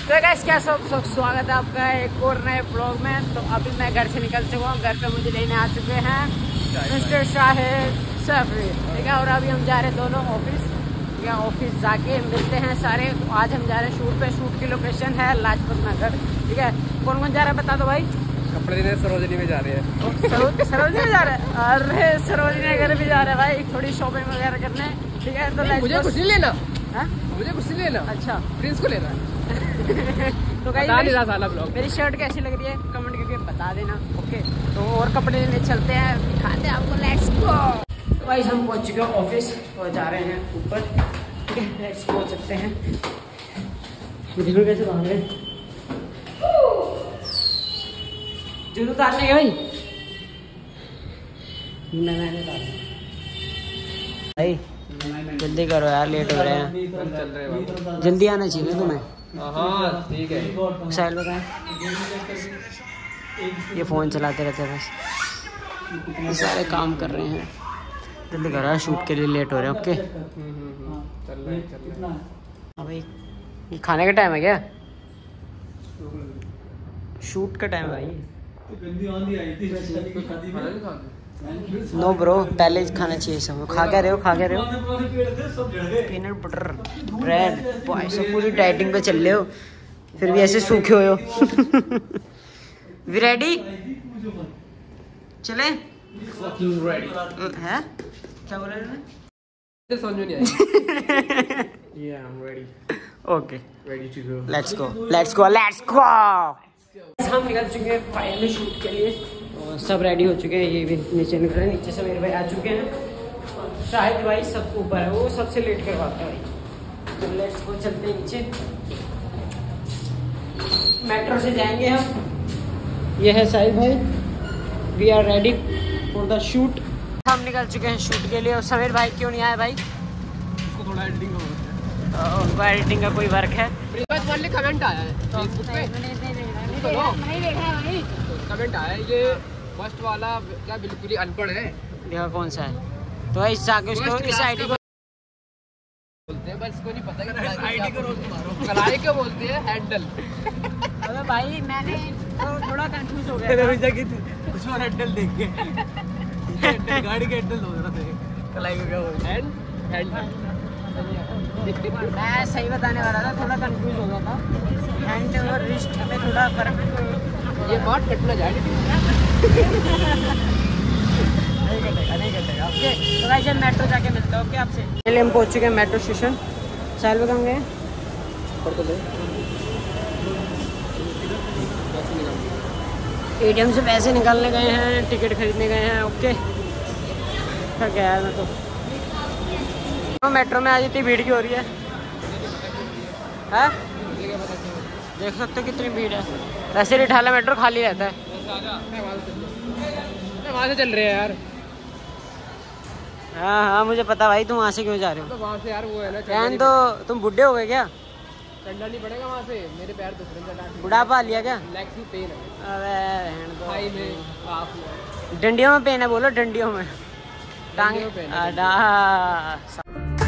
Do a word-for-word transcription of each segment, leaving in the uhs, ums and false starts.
तो गाइस क्या सब सब स्वागत है आपका एक और नए ब्लॉग में। तो अभी मैं घर से निकल चुका हूँ, घर पे मुझे लेने आ चुके हैं मिस्टर शाहिद सफरी, ठीक है। और अभी हम जा रहे हैं दोनों ऑफिस, ठीक है। ऑफिस जाके मिलते हैं सारे। आज हम जा रहे हैं शूट पे। शूट की लोकेशन है लाजपत नगर, ठीक है। कौन कौन जा रहा है बता दो भाई। कपड़े लेने सरोजनी में जा रहे हैं। सरोजनी में जा रहे हैं? अरे सरोजनी नगर भी जा रहे हैं भाई, थोड़ी शॉपिंग वगैरह करने, ठीक है। तो मुझे कुछ नहीं लेना है, मुझे कुछ नहीं लेना। अच्छा, प्रिंस को लेना है। तो बता नहीं रहा साला ब्लॉग। मेरी शर्ट कैसी लग रही है कमेंट करके बता देना, ओके। तो और कपड़े लेने चलते हैं, दिखाते हैं आपको। Let's go. तो भाई हम पहुंच चुके हैं ऑफिस और जा रहे हैं ऊपर, ठीक है। लेट्स गो, चलते हैं। जूते कैसे भाग रहे हैं, जूते उतारने के भाई। मैं मैंने भाई जल्दी करो यार, लेट हो रहे हैं। चल रहे हैं, जल्दी आना चाहिए तुम्हें। हाँ ठीक है। साहिल बताएं, ये फ़ोन चलाते रहते हैं बस, ये सारे काम कर रहे हैं। जल्दी करो यार, शूट के लिए लेट हो रहे हैं, ओके। चल रहे हैं, चल रहे हैं। हाँ भाई, ये खाने का टाइम है क्या? शूट का टाइम है भाई। नो ब्रो, पहले खाना चाहिए सब। खा क्या रहे हो, खा क्या रहे हो? Peanut butter bread. भाई सब पूरी डाइटिंग पे चल रहे हो, फिर भी ऐसे सूखे हुए हो। We ready? चले? है क्या बोल रहे हैं? समझ में नहीं आया। Yeah, I'm ready. Okay, Ready to go. Let's go, let's go, let's go. हम निकल चुके हैं फाइनली शूट के लिए और सब रेडी हो चुके हैं। ये भी नीचे निकल रहे हैं, नीचे से मेरे भाई आ चुके हैं। शाहिद भाई सब ऊपर है, वो सबसे लेट करवाता है भाई। तो लेट्स गो, चलते हैं नीचे। मेट्रो से जाएंगे हम। ये है शाहिद भाई, we are ready for the shoot. हम निकल चुके हैं शूट के लिए। और समीर भाई क्यों नहीं आए भाई? उसको थोड़ा एडिटिंग का उनको एडिटिंग का कोई वर्क है। वाले कमेंट आया है फेसबुक पे, कमेंट आया है ये फर्स्ट वाला क्या बिल्कुल ही अनपढ़ है। देखो कौन सा है, तो इस आगे उसको इस आईडी को बोलते हैं, बस इसको नहीं पता कि आईडी को रोज मारो। कलाई क्यों बोलते हैं? हैंडल। अबे भाई मैंने तो थोड़ा कंफ्यूज हो गया कुछ और हैंडल देख के हैंडल गाड़ी के हैंडल हो रहा था। कलाई को क्या बोलते हैं? हैंडल। मैं सही बताने वाला था, थोड़ा कंफ्यूज हो गया था। हैंड और रिस्ट में थोड़ा फर्क। ये बात कटना जाए नहीं कटेगा, नहीं कटेगा, ओके। तो भाई जब मेट्रो जाके मिलते हैं, ओके आपसे। पहले हम पहुंच चुके हैं मेट्रो स्टेशन। साल में कहाँ गए? एटीएम से पैसे निकालने गए हैं, टिकट खरीदने गए हैं, ओके। थक गया यार मैं तो। तो मेट्रो में आज इतनी भीड़ की हो रही है, है? देख सकते हो कितनी भीड़ है। वैसे रिठाला मेट्रो खाली रहता है। वहाँ से चल रहे हैं यार। हाँ हाँ मुझे पता भाई, तुम वहाँ से क्यों जा रहे हो? तो वहाँ से यार वो है ना, चैन तो तुम बुढ़े हो गए क्या? चढ़ना नहीं पड़ेगा वहाँ से, मेरे पैर तो फिर बुढ़ापा आ लिया क्या? लेग्स में पेन है। अरे थाई में, हाफ में। डंडियों में पेन है, बोलो डंडियों में। टांगे में पेन है।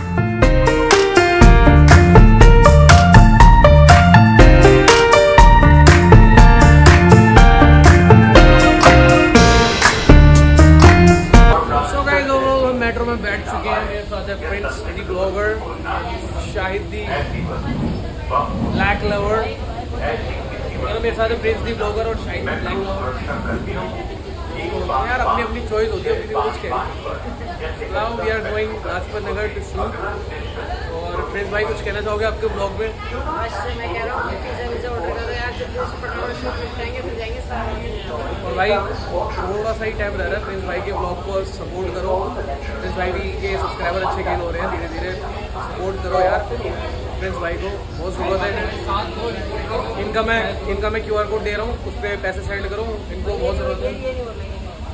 मेट्रो में बैठ चुके हैं। मेरे साथ है Prince the blogger, Shahid the black lover. मेरे साथ है प्रिंस दी ब्लॉगर और शाहिद दी ब्लैक लवर। यार अपनी अपनी चॉइस होती है, अपनी कुछ कह। Now we are going Lajpat Nagar to shoot. और प्रिंस भाई कुछ कहना चाहोगे आपके ब्लॉग में? मैं कह रहा हूँ पिज़्ज़ा विज़्ज़ा ऑर्डर करो यार, जल्दी से फटाफट शूट निपटाएंगे, फिर जाएंगे सारा। और भाई थोड़ा सा ही टाइम रह रहा है, प्रिंस भाई के ब्लॉग को सपोर्ट करो। प्रिंस भाई के सब्सक्राइबर अच्छे गेन हो रहे हैं धीरे धीरे, सपोर्ट करो यार प्रिंस भाई को, बहुत ज़रूरत है। इनका मैं इनका मैं क्यू आर कोड दे रहा हूँ, उस पर पैसे सेंड करो, इनको बहुत ज़रूरत है।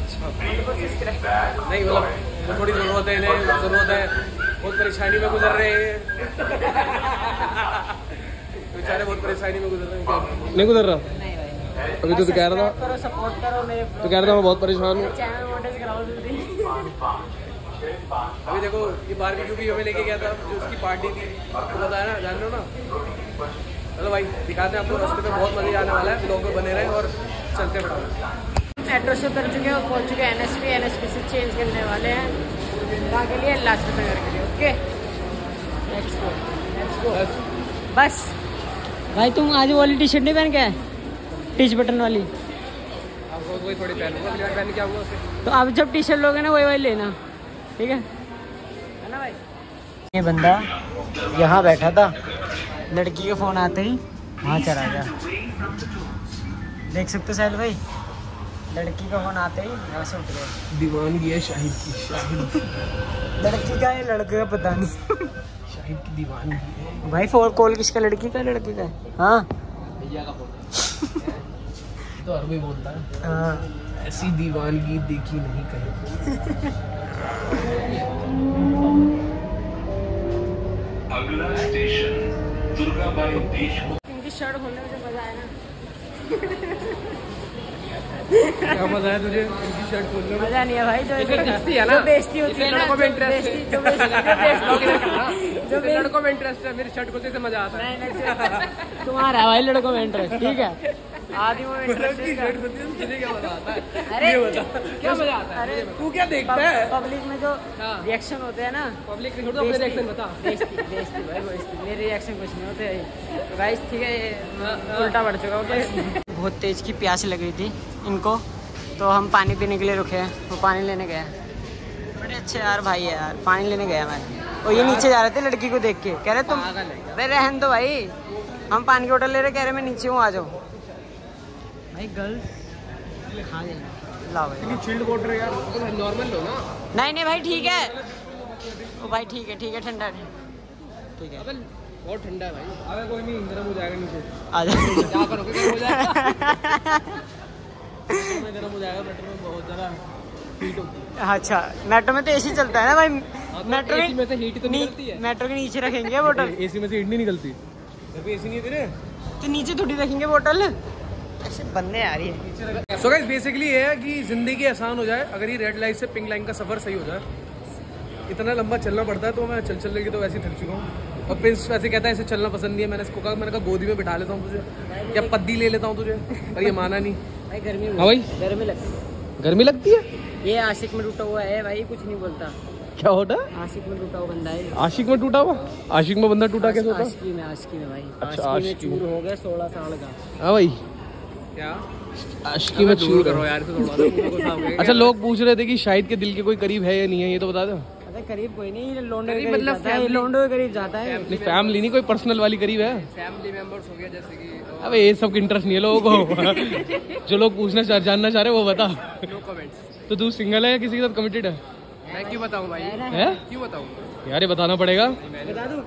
नहीं मतलब थोड़ी ज़रूरत है इन्हें, ज़रूरत है। बहुत परेशानी में गुजर रहे हैं बेचारे, बहुत परेशानी में गुजर रहे हैं। नहीं गुजर रहा अभी तो कह रहा था, सपोर्ट करो मेरे, तो कह रहा था मैं बहुत परेशान हूँ। चैनल मोनेटाइज कराओ जल्दी। अभी देखो ये बारबेक्यू भी हमें लेके गया था, जो उसकी पार्टी थी, आपको बताया ना, जान लो ना। चलो भाई दिखाते हैं आपको, रास्ते पे बहुत मजे आने वाला है, लोग में बने रहे और चलते पड़ा। मेट्रो से उतर चुके हैं, पहुंच चुके हैं N S P. N S P से चेंज करने वाले हैं कहाँ के लिए, लाजपत नगर के लिए। Okay let's go let's go बस। भाई तुम आज वाली टी शर्ट नहीं पहन के, टीच बटन वाली, आपको वही थोड़ी पहनूंगा, अगली बार पहन के आऊँगा उसे। तो आप जब टी शर्ट लोगे ना वही वही लेना, ठीक है है ना भाई। ये बंदा यहाँ बैठा था, लड़की का फोन आते ही वहाँ चला गया। देख सकते हो साहिल भाई, लड़की का फोन आते ही यहाँ से उठ गया। दीवानगी है शाहिद की, शाहिद लड़की का है लड़के का पता नहीं। शाहिद की दीवानगी है भाई। फोन कॉल किसका, लड़की का लड़के का है? हाँ भैया का फोन तो हर कोई बोलता है। हाँ ऐसी दीवानगी देखी नहीं कहीं। अगला स्टेशन दुर्गाबाई देशमुख। इनकी शर्ट खोलने में जो मजा आया ना। क्या मजा है तुझे इनकी शर्ट खोलने में? मजा नहीं है भाई, जो दिखती है ना, जो बेइज्जती होती है ना, लड़कों में इंटरेस्ट है, जो बेइज्जती जो लड़कों में इंटरेस्ट है, मेरी शर्ट खोलते से मजा आता है। नहीं नहीं तुम्हारा भाई लड़कों में इंटरेस्ट, ठीक है। आदमी में इंटरेस्ट की शर्ट खोलती है तुझे क्या मजा आता है? अरे ये बता क्या मजा आता है? अरे तू क्या देखता है? पब्लिक में जो रिएक्शन होते हैं ना, पब्लिक छोड़ दो, अपने रिएक्शन बता। बेइज्जती बेइज्जती भाई बेइज्जती, मेरे रिएक्शन कुछ नहीं होते। तो गाइस ठीक है, उल्टा पड़ चुका। ओके बहुत तेज की प्यास लग रही थी इनको, तो हम पानी पीने के लिए रुके हैं। वो पानी लेने गए, बड़े अच्छे यार भाई है यार, पानी लेने गया मैं। और ये नीचे जा रहे थे लड़की को देख के, कह रहे तुम, अरे रहन दो भाई, हम पानी की बोतल ले रहे, कह रहे मैं नीचे हूँ आ जाओ। भाई गर्ल्स खा जाएंगे, लाओ भाई चिल्ड वाटर यार, नॉर्मल लो ना। नहीं नहीं भाई ठीक है, ओ भाई ठीक है ठीक है, ठंडा ठीक है। बहुत ठंडा है भाई। अबे कोई नहीं, गर्म हो जाएगा नीचे, आ जाओ। क्या करोगे, गर्म हो जाएगा। में गर्म हो जाएगा, मेट्रो में बहुत ज़्यादा हीट होती है। अच्छा मेट्रो में तो एसी चलता है ना भाई, मेट्रो एसी में से हीट तो निकलती है। मेट्रो के नीचे रखेंगे बोतल, एसी में से हीट नहीं निकलती। घर पे एसी नहीं है तेरे, तो नीचे थोड़ी रखेंगे बोतल, ऐसे बंदे आ रही है। सो गाइस बेसिकली ये है कि जिंदगी आसान हो जाए अगर ये रेड लाइट से पिंक लाइन का सफर सही हो जाए। इतना लंबा चलना पड़ता है, तो मैं चल चल के तो वैसे ही थक चुका हूँ। और प्रिंस वैसे कहता है इसे चलना पसंद नहीं है। मैंने इसको कहा, मैंने कहा गोदी में बिठा लेता हूँ तुझे, या पद्दी ले लेता हूँ तुझे, और ये माना नहीं। भाई गर्मी, हाँ भाई गर्मी लगती है, गर्मी लगती है। ये आशिक में टूटा हुआ है भाई, कुछ नहीं बोलता। क्या होता है? आशिक में टूटा हुआ बंदा है। आशिक में टूटा हुआ? आशिक में बंदा टूटा कैसे होता है? आशिकी में, आशिकी में भाई, अच्छा, आशिकी में आशिकी चूर हो गया सोलह साल का। हाँ भाई क्या आशिकी में चूर करो यार से थोड़ा। अच्छा लोग पूछ रहे थे कि शाहिद के दिल के कोई करीब है या नहीं है, ये तो बता दो। अरे करीब कोई नहीं, ये लोंडो के करीब जाता है, लोंडो के करीब जाता है। नहीं फैमिली नहीं, कोई पर्सनल वाली करीब है, फैमिली मेंबर्स हो गया जैसे कि। अबे ये सब इंटरेस्ट नहीं है लोगों को। जो लोग पूछना चाह जानना चाह रहे वो बता। No comments. तो तू सिंगल है या किसी के साथ कमिटेड है? मैं क्यों बताऊं भाई, है क्यों बताऊं यार, ये बताना पड़ेगा। बता दूं?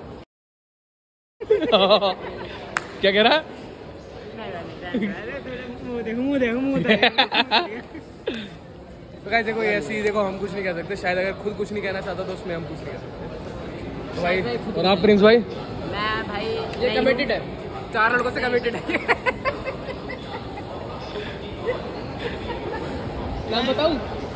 क्या कह रहा है? मुंह देखो मुंह देखो मुंह देखो। तो गाइस देखो ऐसी, देखो हम कुछ नहीं कह सकते, शायद अगर खुद कुछ नहीं कहना चाहता तो उसमें हम कुछ नहीं कह सकते। तो भाई और आप प्रिंस भाई? मैं भाई ये कमिटेड है, चार लड़कों से कमिटेड है। नाम बताऊं?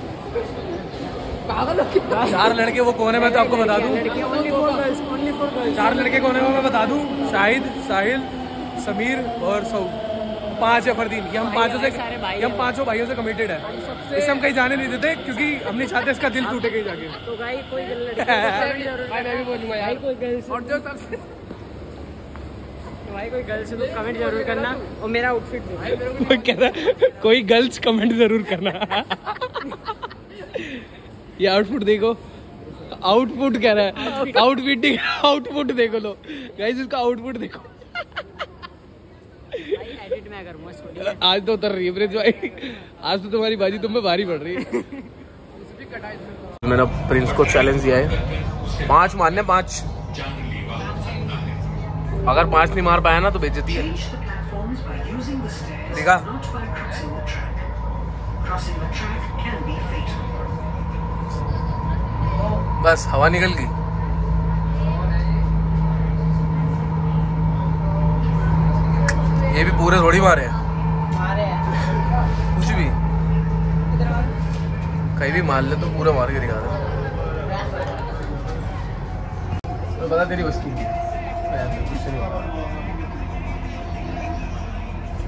पागल हो क्या? चार लड़के वो कौन है मैं तो आपको बता दूं। चार लड़के कौन है वो मैं बता दूं, शाहिद, साहिल, समीर और सऊ, पांच है फरदीन। ये हम पांचों से, ये हम पांचों भाइयों से कमिटेड है। इसे हम कहीं जाने नहीं देते क्योंकि हम नहीं चाहते इसका दिल टूटे कहीं जाके। तो भाई कोई लड़की मैं भी बोलूंगा यार, कोई गर्ल्स और जो सबसे भाई कोई गर्ल्स तो कमेंट जरूर करना, और मेरा आउटफिट देखो। कोई कह रहा कोई गर्ल्स कमेंट जरूर करना। ये आउटपुट देखो, आउटपुट कह रहा है, आउटफिट आउटपुट देखो लो गाइस, इसका आउटपुट देखो। एडिट मैं करूंगा इसको। आज तो उतर रही है प्रिंस भाई, आज तो तुम्हारी बाजी तुम पे भारी पड़ रही है। मैंने प्रिंस को चैलेंज दिया है, पांच मारने, पांच। अगर पांच नहीं मार पाया ना तो बेइज्जती है, देखा? बस हवा निकल गई। ये भी पूरे थोड़ी मारे हैं, कुछ भी कहीं भी मार ले तो पूरे मार के दिखा दे। तो बता तेरी बस की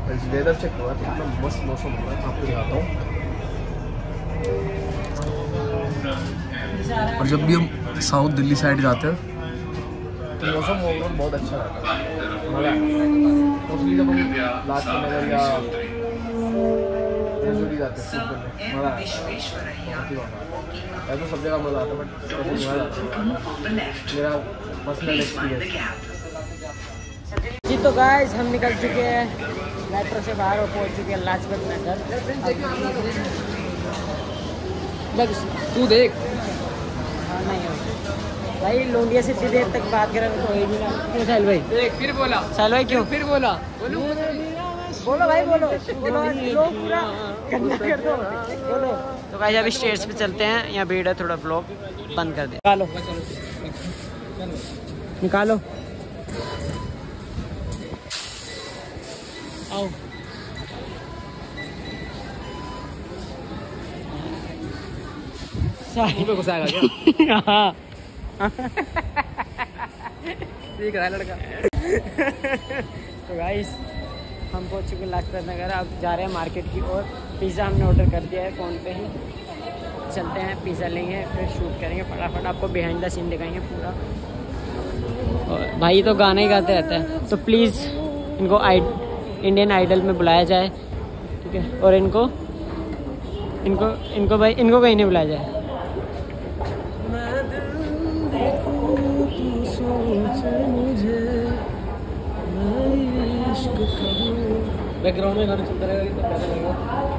वेदर चेक हुआ कितना मस्त मौसम हो रहा है, आपको दिखाता हूँ। और जब भी हम साउथ दिल्ली साइड जाते हैं तो मौसम ओवरऑल बहुत अच्छा रहता है, मज़ा है। मोस्टली जब हम लाजपत नगर या जैसे जाते हैं मज़ा आता है, तो सब जगह मज़ा आता है, बट मज़ा आता है मेरा पर्सनल एक्सपीरियंस। जी तो गाइस हम निकल चुके हैं मेट्रो से बाहर और पहुंच चुके हैं लाजपत नगर। तू देख हाँ नहीं हो भाई, लोंडिया से इतनी देर तक बात करें तो ही भी ना। क्यों साहिल भाई? देख फिर बोला साहिल भाई क्यों फिर बोला बोलो बोलो भाई बोलो बोलो लोग पूरा गंदा कर दो बोलो। तो गाइस अभी स्टेज पे चलते हैं, यहाँ भीड़ है, थोड़ा ब्लॉग बंद कर दे। निकालो निकालो आओ। मुंह में घुसाएगा क्या? हाँ ठीक है लड़का। तो गाइस हम पहुंच चुके लाजपत नगर, अब जा रहे हैं मार्केट की ओर। पिज़्ज़ा हमने ऑर्डर कर दिया है फ़ोन पे ही, चलते हैं पिज़्ज़ा लेंगे, फिर शूट करेंगे फटाफट, आपको बिहाइंड द सीन दिखाएंगे पूरा। और भाई तो गाना ही गाते रहता है, तो प्लीज़ इनको आई इंडियन आइडल में बुलाया जाए, ठीक है? और इनको इनको इनको भाई इनको कहीं नहीं बुलाया जाए। बैकग्राउंड में गाना चलता रहेगा, कितना प्यारा लगेगा।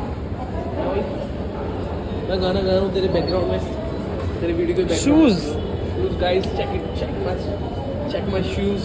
मैं गाना गा रहा हूँ तेरे बैकग्राउंड में, तेरे वीडियो के background. Shoes shoes guys, check it, check my check my shoes.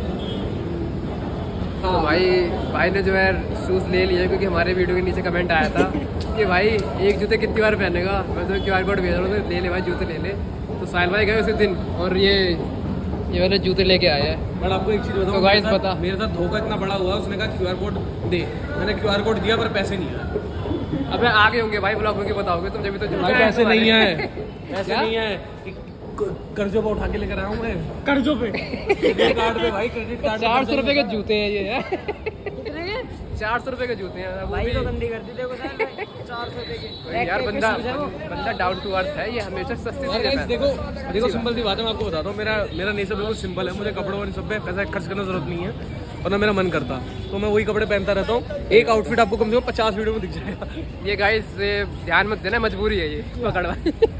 हाँ भाई भाई ने जो है शूज ले लिए, क्योंकि हमारे वीडियो के नीचे कमेंट आया था कि भाई एक जूते कितनी बार पहनेगा। मैं तो क्यू आर कोड भेज रहा हूँ, ले ले भाई जूते ले ले। तो साहिल भाई गए उसी दिन और ये ये वाले जूते लेके आए हैं। बट आपको एक चीज़ बताऊँ, तो गाइस पता मेरे साथ धोखा इतना बड़ा हुआ, उसने कहा क्यू आर कोड दे, मैंने क्यू आर कोड दिया पर पैसे नहीं आए। अबे आगे होंगे भाई, ब्लॉग में बताओगे तुम, जब तो भाई पैसे नहीं आए, पैसे नहीं आए, कर्जों पे उठा के लेकर आया हूँ मैं, कर्जों पे क्रेडिट कार्ड पे भाई, क्रेडिट कार्ड चार सौ रुपए के जूते हैं ये, चार सौ रुपए के जूते हैं भाई तो गंदी कर दी देखो चार सौ रुपए के यार। बंदा बंदा डाउन टू अर्थ है, ये हमेशा सस्ते से देखो देखो सिंपल सी बात है, मैं आपको बताता हूँ। मेरा मेरा नेचर बिल्कुल सिंपल है, मुझे कपड़ों और सब पे पैसा खर्च करने जरूरत नहीं है, और ना मेरा मन करता, तो मैं वही कपड़े पहनता रहता हूँ। एक आउटफिट आपको कम से कम पचास वीडियो में दिख जाएगा। ये गाइस ध्यान मत देना, मजबूरी है ये पकड़वा।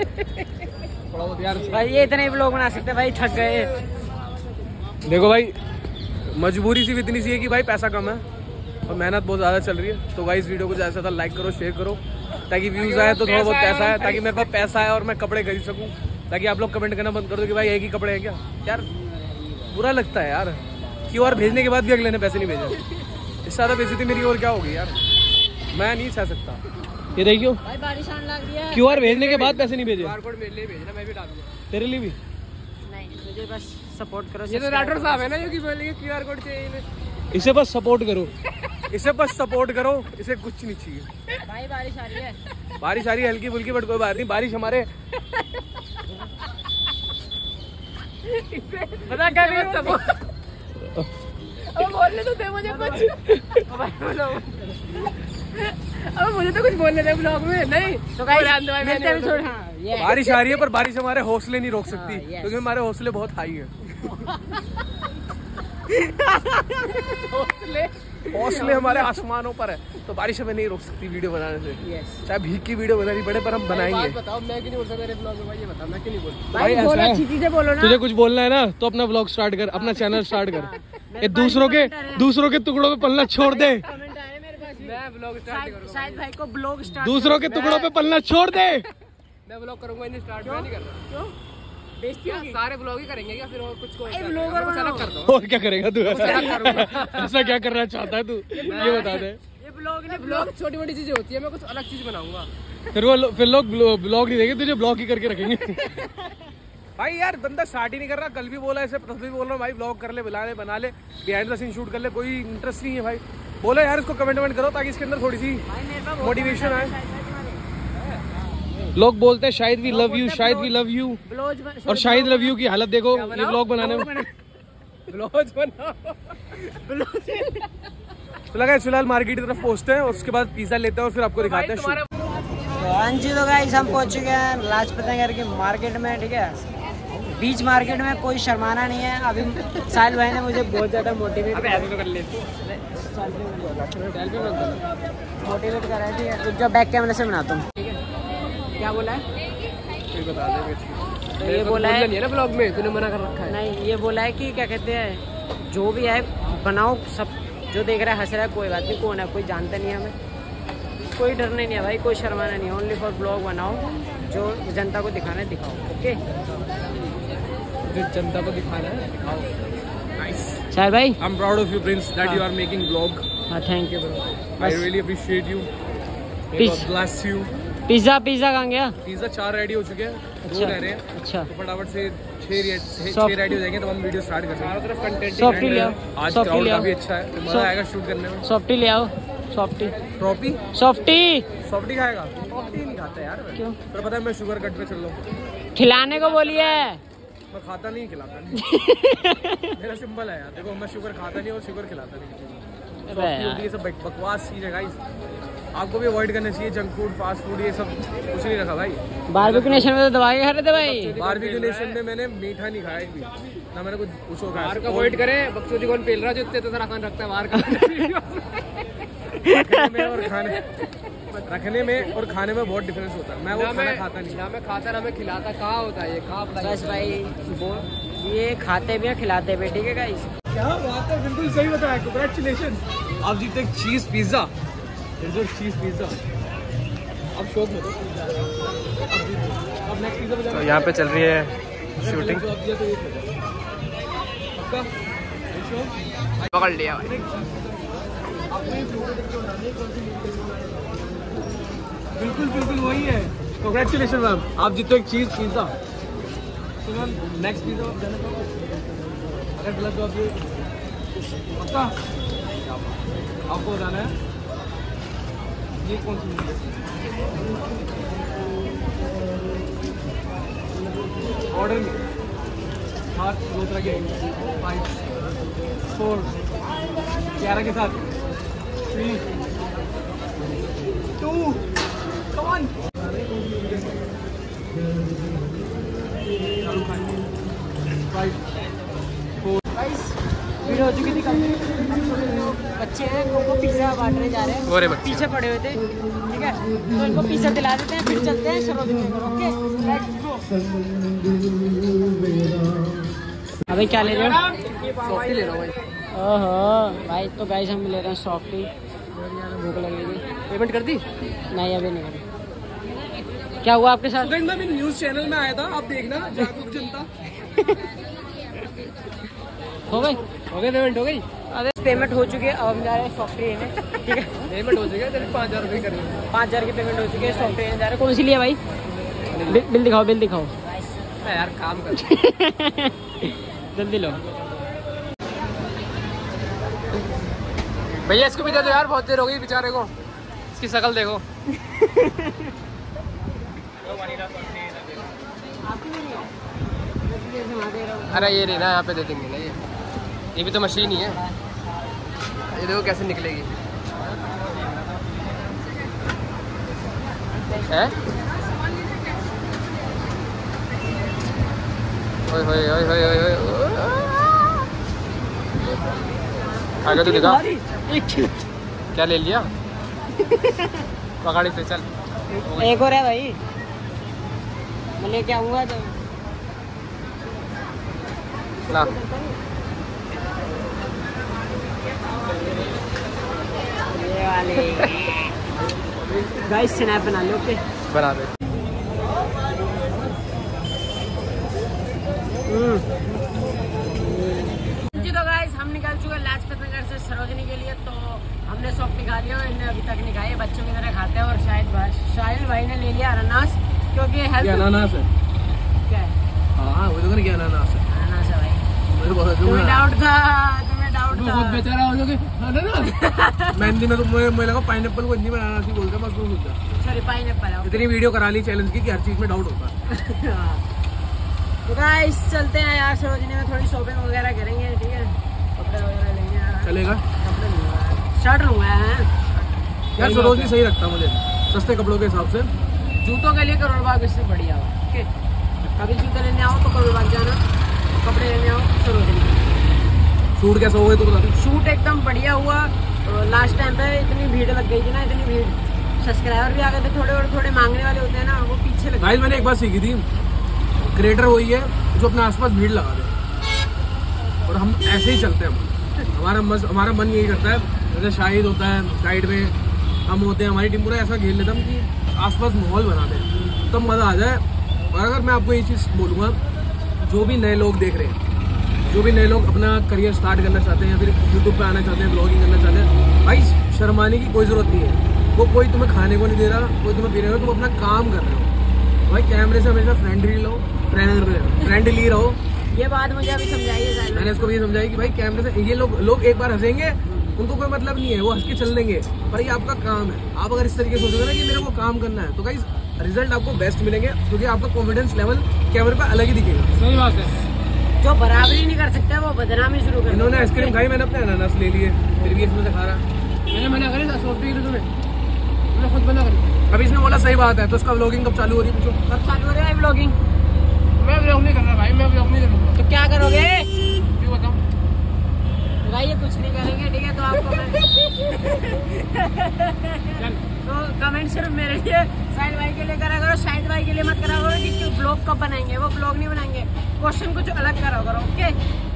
यार भाई ये इतने भी लोग बना सकते भाई, थक गए। देखो भाई मजबूरी सिर्फ इतनी सी है कि भाई पैसा कम है और मेहनत बहुत ज़्यादा चल रही है। तो भाई इस वीडियो को ज़्यादा से ज़्यादा लाइक करो, शेयर करो, ताकि व्यूज़ आए तो थोड़ा बहुत पैसा है, ताकि मेरे पास पैसा है और मैं कपड़े खरीद सकूँ, ताकि आप लोग कमेंट करना बंद कर दो कि भाई एक ही कपड़े हैं क्या। यार बुरा लगता है यार, क्यू आर भेजने के बाद भी अगले ने पैसे नहीं भेजे। इससे ज़्यादा बेइज्जती मेरी और क्या होगी यार, मैं नहीं सह सकता। ये देखियो भाई बारिश आने लग रही है, क्यू आर भेजने के बाद पैसे नहीं भेजे। क्यू आर कोड मेरे लिए भेजना, मैं भी डाल दूंगा, तेरे लिए भी नहीं, मुझे बस सपोर्ट करो। ये तो राठौर साहब है ना जो कि बोलेंगे क्यू आर कोड चाहिए, इसे बस सपोर्ट करो, इसे बस सपोर्ट करो, इसे कुछ नहीं चाहिए। भाई बारिश आ रही है, बारिश आ रही है हल्की फुल्की, बट कोई बात नहीं, बारिश हमारे पता क्या बोलने तो दे मुझे कुछ, अब मुझे तो कुछ बोलने दे ब्लॉग में। नहीं तो बारिश आ रही है, पर बारिश हमारे हौसले नहीं रोक सकती, क्योंकि हमारे हौसले बहुत हाई है। हौसले हौसले हमारे आसमानों पर है, तो बारिश हमें नहीं रोक सकती वीडियो बनाने से। चाहे भीग की वीडियो बनानी पड़े, पर हम बनाएंगे। बताओ मैं क्यों नहीं बोल सकता मेरे ब्लॉग में, भाई ये बता मैं क्यों नहीं बोल भाई बोलो, अच्छी चीजें बोलो ना। तुझे कुछ बोलना है ना तो अपना ब्लॉग स्टार्ट कर, अपना चैनल स्टार्ट कर। ये दूसरों के दूसरों के टुकड़ों पे पलना छोड़ दे, मैं ब्लॉग स्टार्ट करूंगा। शायद भाई को ब्लॉग स्टार्ट, दूसरों के टुकड़ों पे पलना छोड़ दे। मैं ब्लॉग करूंगा, इन्हें स्टार्ट मैं नहीं कर रहा। क्यों बेइज्जती होगी? सारे ब्लॉग ही करेंगे क्या फिर, और कुछ को ब्लॉगर कुछ अलग कर दो। और क्या करेगा तू, ऐसा क्या करना चाहता है तू, ये बता दे। ये ब्लॉग ने ब्लॉग छोटी मोटी चीजें होती है, मैं कुछ अलग चीज बनाऊंगा, फिर वो फिर लोग ब्लॉग नहीं देंगे, तुझे ब्लॉग ही करके रखेंगे। भाई यार बंदा स्टार्ट ही नहीं कर रहा, कल भी बोला ऐसे, भी बोल रहा हूँ भाई ब्लॉग कर ले, बुला ले, बना ले, बिहाइंड द सीन शूट कर ले, कोई इंटरेस्ट नहीं है भाई। बोलो यार इसको कमेंट वमेंट करो, ताकि इसके अंदर थोड़ी सी मोटिवेशन आए। लोग बोलते हैं शायद वी लव यू, शायद वी लव यू, और शायद लव यू की हालत देखो ये ब्लॉग बनाने में। ब्लॉग बनाओ, तो लगा फिलहाल मार्केट की तरफ पहुंचते हैं, उसके बाद पिज्जा लेते हैं और फिर आपको दिखाते हैं। हाँ जी, तो गाइस हम पहुंच चुके हैं लाजपत नगर की मार्केट में, ठीक है। बीच मार्केट में कोई शर्माना नहीं है। अभी साहिल भाई ने मुझे बहुत ज़्यादा मोटिवेट कर ले मोटिवेट करा है, ठीक है। तो जब बैक कैमरे से बनाता हूँ, ठीक है। क्या बोला है? बता दे। तो ये बोला है नहीं ना ब्लॉग में, तूने मना कर रखा है। नहीं, ये बोला है कि क्या कहते हैं, जो भी है बनाओ, सब जो देख रहा है हंस रहा है, कोई बात नहीं। कौन है, कोई जानता नहीं है हमें, कोई डरना नहीं है भाई, कोई शर्माना नहीं है। ओनली फॉर ब्लॉग बनाओ, जो जनता को दिखाना है दिखाओ, ओके। जो जनता को दिखाना है दिखाओ। नाइस शायद भाई, I am proud of you Prince that you are making blog. हाँ, thank you bro, I really appreciate you. Peace. Bless you. Pizza pizza कहाँ गया? पिज्जा चार रेडी हो चुके हैं, दो रह रहे हैं। अच्छा, तो फटाफट से छह Soft- रेडी हो जाएंगे तो हम वीडियो स्टार्ट करेंगे। चारों तरफ कंटेंट सॉफ्टी ले आओ, आज सॉफ्टी क्राउड ले आओ, काफी अच्छा है, तो मजा Soft- आएगा शूट करने में। सॉफ्टी ले आओ, सॉफ्टी ट्रॉफी सॉफ्टी। सॉफ्टी खाएगा? सॉफ्टी नहीं खाता यार मैं। क्यों? तो पता है मैं शुगर कट पे चल रहा हूँ। खिलाने को बोलिए। मैं खाता नहीं, खिलाता नहीं। मेरा सिंपल है यार, देखो मैं शुगर खाता नहीं और शुगर खिलाता नहीं। सॉफ्टी होती है सब बकवास चीज है गाइस, आपको भी अवॉइड करना चाहिए। जंक फूड, फास्ट फूड, ये सब कुछ नहीं रखा भाई। बारबेक्यू नेशन में तो दवा के खा रहे थे भाई। बारबेक्यू नेशन में मैंने मीठा नहीं खाया एक भी, ना मैंने कुछ कुछ खाया। बाहर का अवॉइड करें, बकचोदी कौन पेल रहा है जो इतने तरह खान रखता है बाहर का। रखने में और खाने रखने में और खाने में बहुत डिफरेंस होता है। मैं वो खाना खाता नहीं। ना मैं खाता ना मैं खिलाता, कहाँ होता है ये, कहाँ बताइए। बस भाई, वो ये खाते भी हैं खिलाते भी, ठीक है गाइस। क्या बात है, बिल्कुल सही बताया, कांग्रेचुलेशन। आप जीते एक चीज पिज्जा, चीज पिज्जा। अब शौक में तो अब नेक्स्ट पिज्जा बजाना। तो यहाँ पे चल रही है शूटिंग। पकड़ लिया भाई। बिल्कुल बिल्कुल वही है। कांग्रेचुलेशन मैम, आप जीतो एक चीज पिज्जा। तो मैम नेक्स्ट पिज्जा आप जाना पाओगे? अगर गलत तो आप ये पक्का आपको बताना है। ये कौन सी ऑर्डर में सात दो तरह के फाइव फोर ग्यारह के साथ थ्री टू कम फाइव फोर। वीडियो हो चुकी थी कल। बच्चे हैं, उनको पिज्जा बांटने जा रहे हैं, अरे बच्चे पीछे पड़े हुए थे, ठीक है। तो इनको पिज्जा दिला देते हैं, फिर चलते हैं सरोजनी नगर, ओके। अभी क्या ले रहे हो? सॉफ्टी ले रहा हूँ भाई। ओहो भाई, तो गाइस हम ले रहे हैं सॉफ्टी। भूख लगेगी। पेमेंट कर दी? नहीं, अभी नहीं करी। क्या हुआ आपके साथ? मैं न्यूज चैनल में आया था, आप देखना जागरूक जनता। हो गई हो गई पेमेंट हो गई। अरे पेमेंट हो चुकी है, अब हम जा रहे हैं सॉफ्टी लेने, ठीक है। पेमेंट हो चुकी है, तेरे पाँच हजार रुपये कर पाँच हजार की पेमेंट हो चुकी है, सॉफ्टी लेने जा रहे हैं। कौन सी लिया भाई? बिल, बिल दिखाओ, बिल दिखाओ यार, काम कर। जल्दी लो भैया, इसको भी दे दो यार, बहुत देर हो गई बेचारे को, इसकी शक्ल देखो। अरे ये नहीं ना, यहाँ पे दे देंगे ना, ये ये भी तो मशीन ही है। ये देखो कैसे निकलेगी है। ओए होए ओए होए ओए ओए। आगे तो दिखा, क्या ले लिया? पकड़ इसे, चल। एक और है भाई, मैं लेके आऊंगा तो। ला ये वाले गाइस स्नैप बना लो, ओके। बना दे। जी तो गाइस, हम निकल चुके हैं लाजपत नगर से सरोजनी के लिए। तो हमने सॉफ्ट निकाल लिया और इन्हें अभी तक नहीं खाए, बच्चों की तरह खाते हैं। और शायद भाई शाहिल भाई ने ले लिया अनानास, क्योंकि हेल्थ। अनानास है क्या है? हाँ, वो तो क्या अनानास है। अनानास है भाई। मेरे को तुम्हें डाउट था, तुम्हें डाउट था। खुद बेचारा हो जाओगे अनानास। मैं हिंदी में तो मुझे मुझे लगा पाइनएप्पल को हिंदी में अनानास ही बोलते हैं, बस वो होता है। सॉरी, पाइनएप्पल है। इतनी वीडियो करा ली चैलेंज की कि हर चीज में डाउट होता है। तो गाइस चलते हैं यार, सरोजनी में थोड़ी शॉपिंग वगैरह करेंगे, ठीक है। कपड़े वगैरह लेंगे यार। चलेगा। कपड़े नहीं शर्ट लूंगा है यार सरोजनी सही लगता मुझे सस्ते कपड़ों के हिसाब से। जूतों के लिए करोड़ बाग इससे बढ़िया हो। ओके, कभी जूते लेने आओ तो करोड़ बाग जाना, कपड़े लेने आओ सरोजनी। शूट कैसा हुआ तो बता दो। शूट एकदम बढ़िया हुआ। लास्ट टाइम पे इतनी भीड़ लग गई थी ना, इतनी भीड़, सब्सक्राइबर भी आ गए थे थोड़े और थोड़े मांगने वाले होते हैं ना, वो पीछे लगे। भाई मैंने एक बात सीखी थी, क्रिएटर वही है जो अपने आसपास भीड़ लगा दे, और हम ऐसे ही चलते हैं। हमारा मस, हमारा मन यही करता है, जैसे शाहिद होता है साइड में, हम होते हैं, हमारी टीम पूरा ऐसा खेल लेता हम कि आसपास माहौल बना दें तब मज़ा आ जाए। और अगर मैं आपको ये चीज़ बोलूँगा, जो भी नए लोग देख रहे हैं, जो भी नए लोग अपना करियर स्टार्ट करना चाहते हैं या फिर यूट्यूब पे आना चाहते हैं, ब्लॉगिंग करना चाहते हैं, भाई शर्माने की कोई ज़रूरत नहीं है। वो कोई तुम्हें खाने को नहीं दे रहा, कोई तुम्हें पीने को, तुम अपना काम कर रहे हो। भाई कैमरे से हमेशा फ्रेंडली रहो, फ्रेंडली रहो। ये बात मुझे अभी समझाइए। मैंने इसको भी ये समझाई कि भाई कैमरे से ये लोग लोग एक बार हंसेंगे, उनको कोई मतलब नहीं है, वो हंस के चल देंगे, पर ये आपका काम है। आप अगर इस तरीके से सोचोगे ना कि मेरे को काम करना है, तो गाइस रिजल्ट आपको बेस्ट मिलेंगे, क्योंकि आपका कॉन्फिडेंस लेवल कैमरे पे अलग ही दिखेगा। सही बात है। जो बराबरी नहीं कर सकते वो बदनामी शुरू कर। इन्होंने आइसक्रीम खाई, मैंने अपने अनानास ले लिए, फिर भी इसमें से खा रहा। मैंने मना करी था, सोच भी तुम्हें मैंने खुद मना करी। अभी इसने बोला सही बात है, तो उसका व्लॉगिंग कब चालू हो रही है? पूछो कब चालू हो रहा है व्लॉगिंग? मैं व्लॉग नहीं कर रहा भाई, मैं व्लॉग नहीं करूँगा। तो क्या करोगे? क्यों बताऊँ भाई, ये कुछ नहीं करेंगे, ठीक है? तो आपको तो कमेंट सिर्फ मेरे लिए, शाहिद भाई के लिए करा करो, शाहिद भाई के लिए मत करा करो कि ब्लॉग कब बनाएंगे, वो ब्लॉग नहीं बनाएंगे, क्वेश्चन कुछ अलग करा करो। ओके,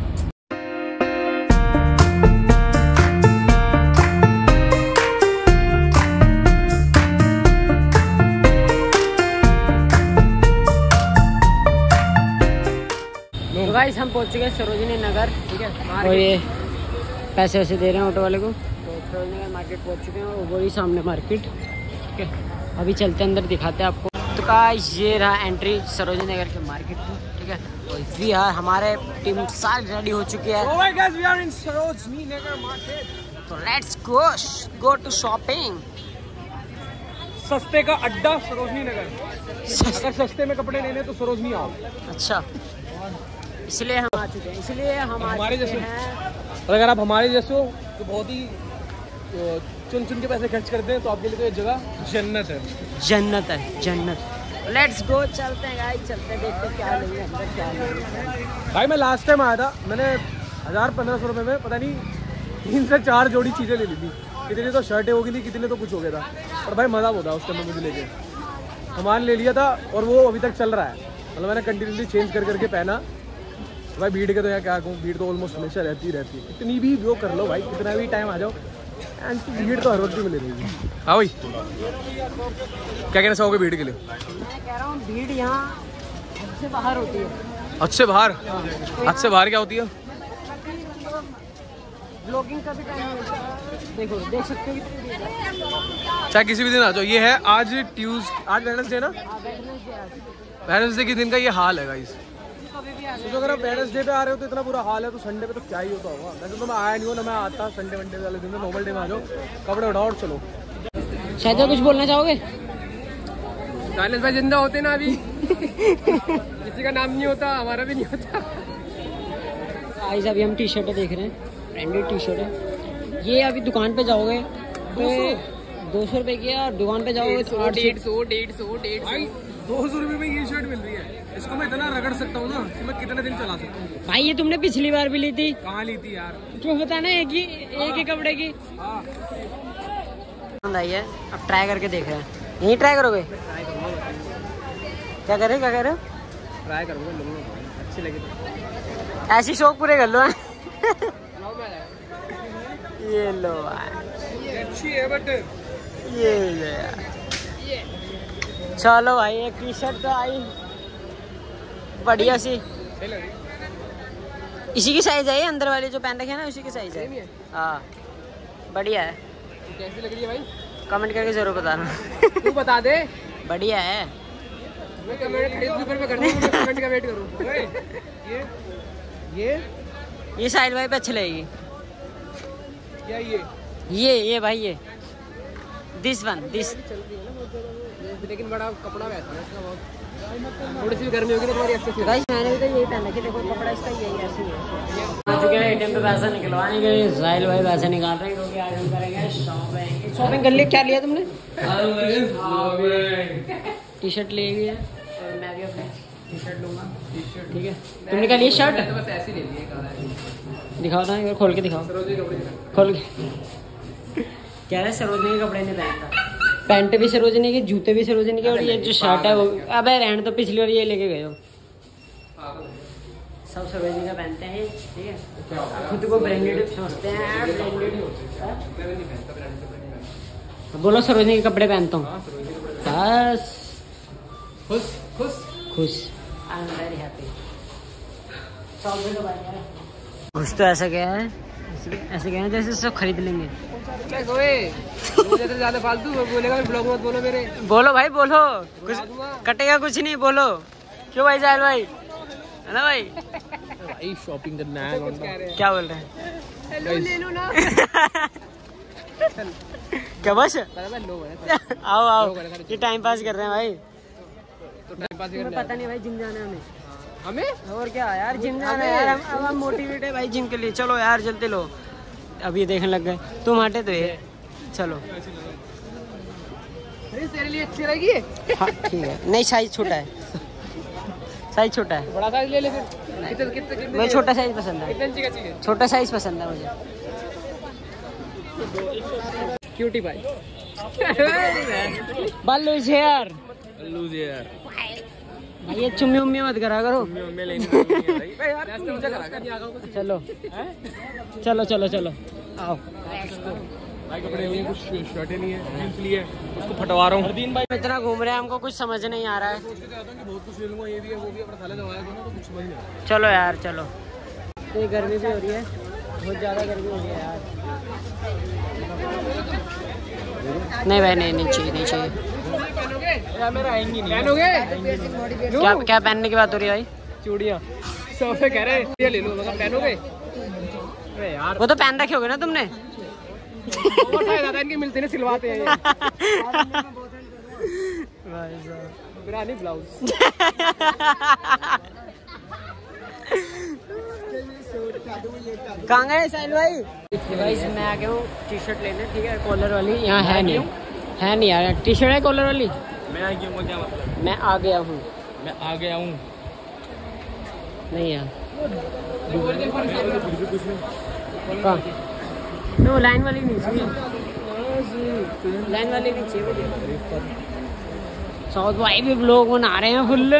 तो गाइस हम पहुंच चुके हैं सरोजनी नगर, ठीक है? और ये पैसे वैसे दे रहे हैं ऑटो वाले को। तो सरोजनी नगर मार्केट पहुंच चुके हैं और वही सामने मार्केट, ठीक है? अभी चलते अंदर, दिखाते हैं आपको। तो गाइस ये रहा एंट्री सरोजनी नगर के मार्केट की, ठीक है? और वी यार हमारे टीम सारी रेडी हो चुकी है। Oh guys, we are in Sarojini Nagar market. तो let's go go to shopping. सस्ते का अड्डा सरोजनी नगर। अगर सस्ते में कपड़े लेने तो सरोजनी आओ। अच्छा, इसलिए हम आ चुके हैं, इसलिए हम हमारे जैसे हैं। और अगर आप हमारे जैसे हो तो बहुत ही चुन चुन के पैसे खर्च करते हैं, तो आपके लिए तो ये जगह जन्नत है। जन्नत है, जन्नत। लेट्स गो, चलते हैं गाइस, चलते हैं, देखते हैं क्या लेंगे अंदर, क्या लेंगे। भाई मैं लास्ट टाइम आया था, मैंने हज़ार पंद्रह सौ रुपये में पता नहीं तीन से चार जोड़ी चीज़ें ले ली थी। कितनी तो शर्टें हो गई थी, कितने तो कुछ हो गया था, और भाई मज़ा बहुत था उस टाइम में मुझे लेके। सामान ले लिया था और वो अभी तक चल रहा है, मतलब मैंने कंटिन्यूसली चेंज कर करके पहना। भाई भीड़ के तो यार क्या कहूँ, भीड़ तो ऑलमोस्ट हमेशा रहती ही रहती है, इतनी भी वो कर लो भाई, कितना भी टाइम आ जाओ, भीड़ तो हर वक्त भी मिल रही है। हाँ भाई, क्या कहना चाहोगे भीड़ के लिए? मैं कह रहा हूँ भीड़ यहाँ से बाहर होती है। हद से बाहर? हद से बाहर क्या होती है? ब्लॉगिंग का भी टाइम मिलता है, देखो, देख सकते हो कितनी भीड़ है। चाहे किसी भी दिन आ जाओ। ये है आज ट्यूज आज वेडनेसडे ना, वेडनेसडे के दिन का ये हाल है गाइस। तो अगर आप वेडनेसडे पे आ रहे हो तो इतना बुरा हाल है, तो संडे पे तो क्या ही होता होगा। वैसे तो मैं आया नहीं हूँ ना, मैं आता संडे वनडे वाले दिन, नॉर्मल डे में आ जाओ, कपड़े उठाओ और चलो। शायद कुछ बोलना चाहोगे? साइलेंस भाई जिंदा होते ना अभी किसी का नाम नहीं होता, हमारा भी नहीं होता। आज अभी हम टी शर्टें देख रहे हैं, ब्रांडेड टी शर्ट है ये। अभी दुकान पे जाओगे तो दो सौ रुपए की, और दुकान पे जाओगे तो आठ डेढ़ सौ डेढ़ सौ डेढ़ सौ दो सौ रुपये में ये शर्ट मिल रही है, इसको मैं इतना रगड़ सकता हूँ ना कि मैं कितने दिन चला सकता हूँ। भाई ये तुमने पिछली बार भी ली थी। कहाँ ली थी यार? क्यों पता ना, एक ही एक ही कपड़े की आई है। अब ट्राई करके देख रहे हैं, यही ट्राई करोगे? क्या करे, क्या करे? ट्राई करूँगा, लूँगा, अच्छी लगी तो। ऐसी शौक पूरे कर लो। ये लो अच्छी है बट ये ले चलो भाई, एक टी शर्ट तो आई बढ़िया सी, इसी की साइज है, अंदर वाली जो पहन रखे हैं ना उसी की साइज है। हाँ बढ़िया है। कैसी लग रही है भाई? कमेंट करके जरूर बताना। तू बता दे। बढ़िया है। मैं कमेंट खरीद भी पर करने मैं कमेंट का वेट करूँ। ये ये ये साहिल भाई पे अच्छी लगेगी। क्या ये ये ये भाई ये दिस वन दिस लेकिन बड़ा कपड़ा वैसा है इसका बहुत। थोड़ी सी गर्मी होगी तो थोड़ी अच्छी सी। गाइस मैंने भी तो यही पहना कि देखो कपड़ा इसका यही ऐसे ही है। आ चुके हैं एटीएम पे पैसा निकलवाने के लिए। साहिल भाई पैसे निकाल रहे हैं क्योंकि आज हम करेंगे शॉपिंग। शॉपिंग कर लिए? क्या लिया तुमने? टी शर्ट ले गई है और मैं भी अपनी टी शर्ट लूंगा। ठीक है, तुमने क्या लिया? शर्ट बस ऐसे ही ले लिए। दिखाओ ना, एक खोल के दिखाओ। खोल के कह रहे सरोजनी के कपड़े नहीं पहनता। पैंट भी सरोजनी की, जूते भी सरोजनी के, और ये जो शर्ट है वो अबे रहने तो पिछली बार ये लेके गए हो। सब सरोजनी का पहनते हैं, ठीक है। खुद को ब्रांडेड समझते हैं। बोलो सरोजनी के कपड़े पहनता हूँ बस। खुश खुश खुश। I am very happy. कुछ तो ऐसा क्या है, ऐसे क्या है जैसे सब खरीद लेंगे। मुझे ज्यादा फालतू बोलेगा, ब्लॉग मत बोलो मेरे। बोलो भाई बोलो, कुछ कटेगा कुछ नहीं, बोलो। क्यों भाई साहिल भाई, है ना भाई? भाई शॉपिंग करना है। क्या बोल रहे हैं? हेलो ले लो ना। क्या बस आओ आओ, ये टाइम पास कर रहे हैं भाई। तो टाइम पास तुम्हें पता नहीं भाई, जिम जाना है हमें। हमें और क्या यार, जिम जाना है यार। हम अब हम मोटिवेट है भाई जिम के लिए। चलो यार चलते लो। अब ये देखने लग गए, तुम हटे तो ये चलो। तेरे लिए अच्छी रहेगी। हाँ ठीक है। नहीं साइज छोटा है, साइज छोटा है। बड़ा साइज ले ले फिर। कितने कितने मुझे छोटा साइज पसंद है। कितने इंच का चाहिए? छोटा साइज पसंद है मुझे। क्यूटी भाई। बाल लूज है यार, लूज यार ये चुम्मी उम्मी मत करा करो। चलो चलो चलो चलो आओ। भाई कपड़े नहीं है, कुछ शर्टें नहीं है, जींस लिए उसको फटवा रहा हूँ। दिन भाई इतना घूम रहे हैं, हमको कुछ समझ नहीं आ रहा है। बहुत कुछ ले लूंगा, ये भी है वो भी, अपना साले दवाया दो ना, तो कुछ समझ नहीं आ रहा। चलो यार चलो। ये गर्मी भी हो रही है, बहुत ज़्यादा गर्मी हो रही है यार। नहीं भाई नहीं, नहीं चाहिए नहीं चाहिए। मेरा आएंगी नहीं। पहनोगे? क्या क्या पहनने की बात हो रही है भाई? चूड़ियाँ सब पे कह रहे हैं ये ले लो, मतलब पहनोगे? अरे यार वो तो पहन रखे होगे ना तुमने। और ज्यादा इनके मिलते नहीं, सिलवाते हैं ये। बिरानी ब्लाउज। कहाँ गए साहिल भाई? भाई मैं आ गया हूँ टी शर्ट लेने, ठीक है, कॉलर वाली। यहाँ है नहीं, है नहीं यार। टी शर्ट है कॉलर वाली। मैं आ गया हूँ, क्या मतलब? मैं आ गया हूँ, मैं आ गया हूँ नहीं यार। कहाँ? तो लाइन वाली नहीं चाहिए, लाइन वाली नहीं चाहिए मुझे। साउथ भाई भी ब्लॉग बना रहे हैं फुल।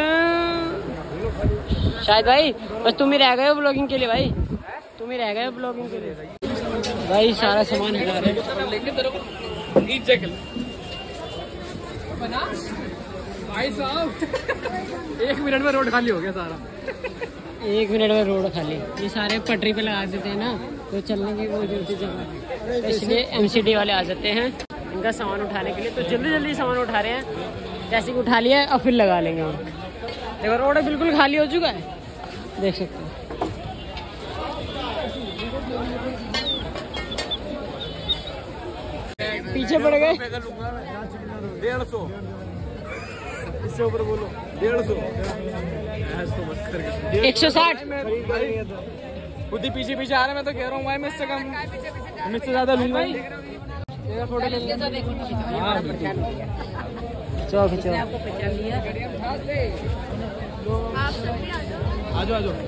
शायद भाई बस तुम ही रह गए हो ब्लॉगिंग के लिए भाई, तुम ही रह गए हो ब्लॉगिंग के लिए भाई। सारा सामान हटा रहे भाई साहब। एक मिनट में रोड खाली हो गया सारा। एक मिनट में रोड खाली। ये सारे पटरी पे लगा देते हैं ना, तो चलने की वो जो जगह, तो इसलिए एमसीडी वाले आ जाते हैं इनका सामान उठाने के लिए। तो जल्दी जल्दी सामान उठा रहे हैं, जैसे कि उठा लिया और फिर लगा लेंगे हम। देखो रोड बिल्कुल खाली हो चुका है, देख सकते हैं। पीछे पड़ गए। डेढ़ सौ इससे ऊपर बोलो। डेढ़ सौ एक सौ साठ। खुद ही पीछे पीछे आ रहे, मैं तो कह रहा हूँ भाई मैं इससे कम, मैं इससे ज्यादा लूंगा ही। फोटो चलो खींचो। आ जाओ आ जाओ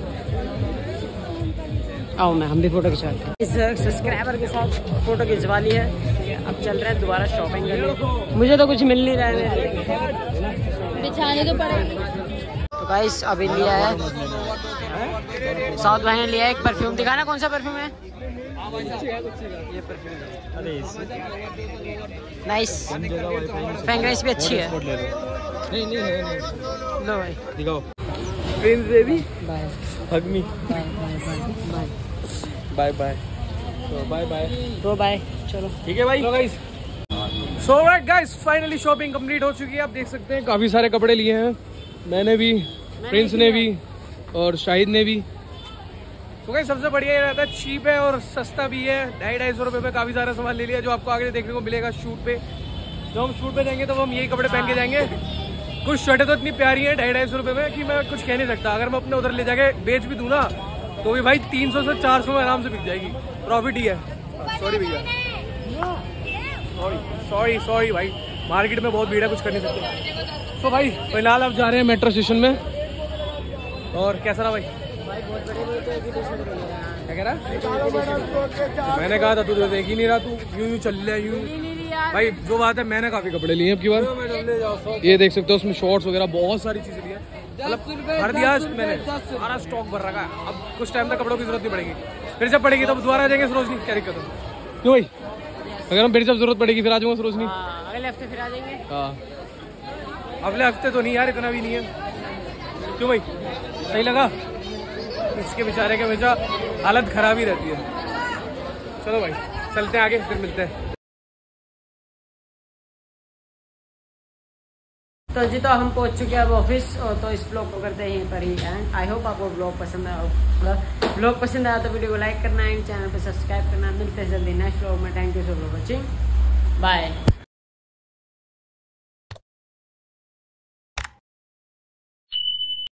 आओ मैं, हम भी फोटो खिंचवाते हैं। इस सब्सक्राइबर के साथ फोटो खिंचवा ली है। अब चल रहे हैं दोबारा शॉपिंग करने। मुझे तो कुछ मिल नहीं रहा है, बिछाने तो पड़ेगी। तो गाइस अभी लिया है, साउथ भाई ने लिया है एक परफ्यूम। दिखाना कौन सा परफ्यूम है? ये परफ्यूम नाइस, फ्रेग्रेंस भी अच्छी है। नहीं नहीं है नहीं। लो भाई दिखाओ। Prince baby bye hug me. Bye bye bye bye bye तो बाय बाय तो बाय। चलो ठीक है भाई। So guys so right guys finally shopping complete हो चुकी है। आप देख सकते हैं काफी सारे कपड़े लिए हैं, मैंने भी, प्रिंस ने भी और शाहिद ने भी। तो गाइस सबसे बढ़िया ये रहता है, चीप है और सस्ता भी है। ढाई ढाई सौ रुपये में काफी सारा सामान ले लिया, जो आपको आगे देखने को मिलेगा शूट पे। जब हम शूट पे जाएंगे तो हम यही कपड़े पहन के जाएंगे। कुछ शर्टें तो इतनी प्यारी हैं ढाई ढाई सौ रुपये में कि मैं कुछ कह नहीं सकता। अगर मैं अपने उधर ले जाके बेच भी दूँ ना तो भी भाई तीन सौ से चार सौ में आराम से बिक जाएगी। प्रॉफिट ही है। सॉरी भैया, सॉरी सॉरी सॉरी भाई, मार्केट में बहुत भीड़ है, कुछ कर नहीं सकते। तो भाई फिलहाल अब जा रहे हैं मेट्रो स्टेशन में। और कैसा रहा भाई? क्या कह रहा? मैंने कहा था तू तो देख ही नहीं रहा, तू यूं यूं चल रहा यूं। भाई जो बात है, मैंने काफी कपड़े लिए अब की बार। ये देख सकते हो, उसमें शॉर्ट्स वगैरह बहुत सारी चीजें ली है। मतलब भर दिया मैंने, सारा स्टॉक भर रखा है। अब कुछ टाइम तक कपड़ों की जरूरत नहीं पड़ेगी, फिर जब पड़ेगी तब दोबारा आ जाएंगे सरोजनी। क्या दिक्कत है? क्यों भाई? अगर हम फिर जब जरूरत पड़ेगी फिर आ जाऊंगा सरोजनी। अगले हफ्ते फिर आ जाएंगे। हाँ अगले हफ्ते तो नहीं यार, इतना भी नहीं है। क्यों भाई, सही लगा? इसके बेचारे के हमेशा हालत खराब ही रहती है। चलो भाई चलते हैं आगे, फिर मिलते हैं। तो जी तो हम पहुंच चुके हैं अब ऑफिस, और तो इस ब्लॉग को करते हैं यहीं पर ही एंड। आई होप आपको ब्लॉग पसंद आया। ब्लॉग पसंद आया तो वीडियो को लाइक करना है, चैनल पर सब्सक्राइब करना। मिलते हैं जल्दी नेक्स्ट ब्लॉग में। Thank you so much watching, bye.